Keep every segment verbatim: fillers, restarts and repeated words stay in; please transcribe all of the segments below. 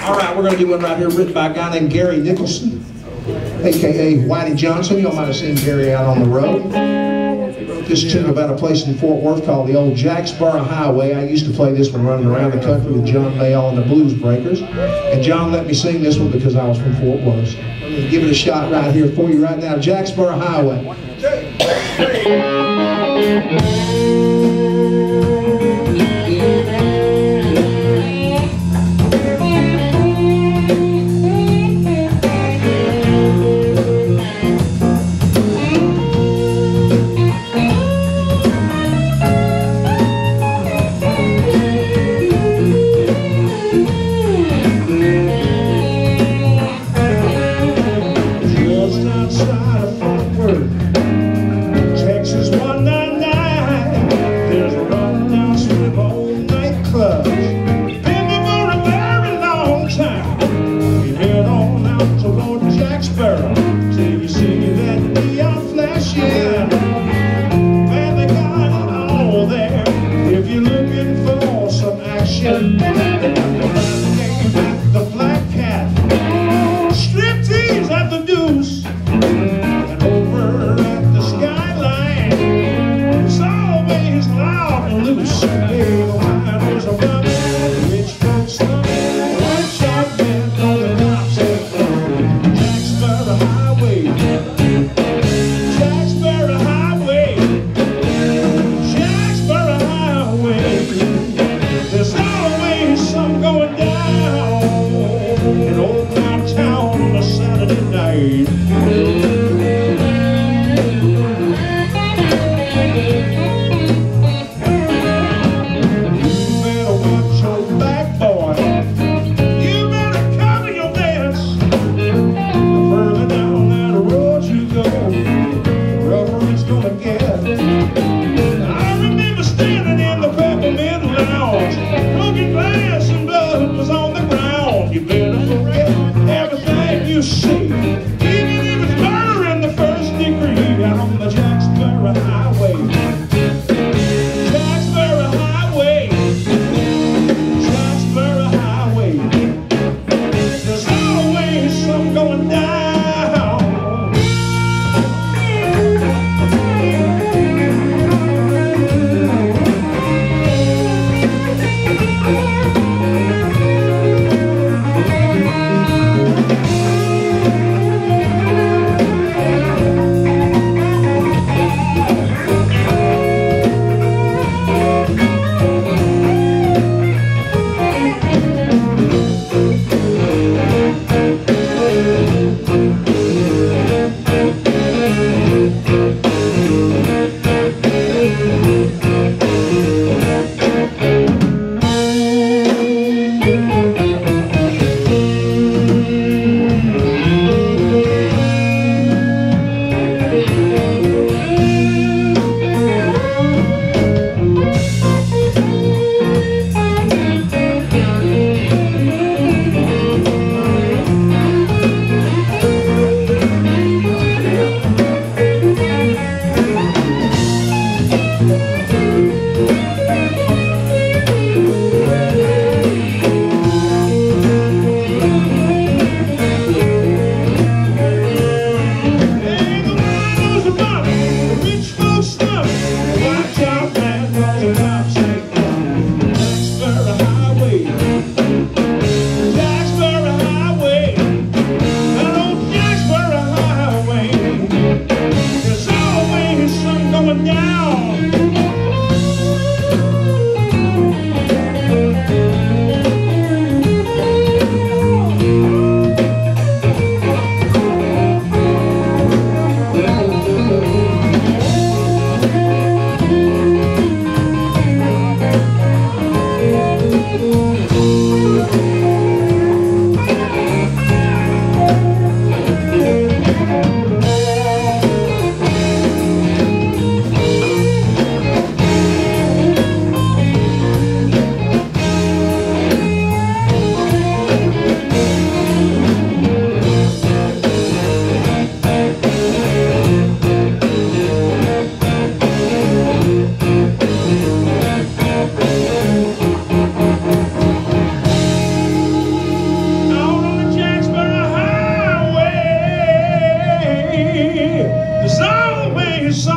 All right, we're going to do one right here written by a guy named Gary Nicholson, a k a. Whitey Johnson. Y'all might have seen Gary out on the road. He wrote this tune about a place in Fort Worth called the old Jacksboro Highway. I used to play this one running around the country with John Mayall and the Blues Breakers. And John let me sing this one because I was from Fort Worth. So I'm going to give it a shot right here for you right now. Jacksboro Highway. Outside of Fort Worth, Texas one ninety-nine.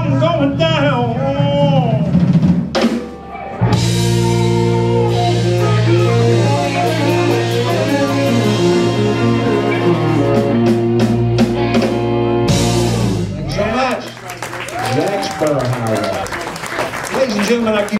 something going down. Thank you so much. Jacksboro Highway. Ladies and gentlemen, I